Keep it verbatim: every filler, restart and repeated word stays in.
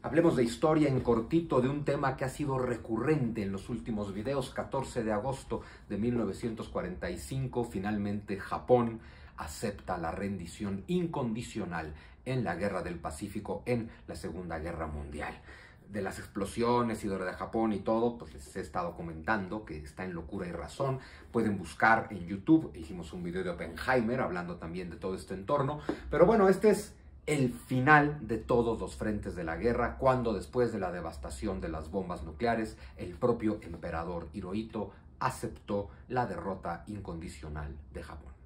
Hablemos de historia en cortito de un tema que ha sido recurrente en los últimos videos. catorce de agosto de mil novecientos cuarenta y cinco, finalmente Japón acepta la rendición incondicional en la Guerra del Pacífico, en la Segunda Guerra Mundial. De las explosiones y de lo de Japón y todo, pues les he estado comentando que está en Locura y Razón. Pueden buscar en YouTube, hicimos un video de Oppenheimer hablando también de todo este entorno. Pero bueno, este es el final de todos los frentes de la guerra, cuando después de la devastación de las bombas nucleares, el propio emperador Hirohito aceptó la derrota incondicional de Japón.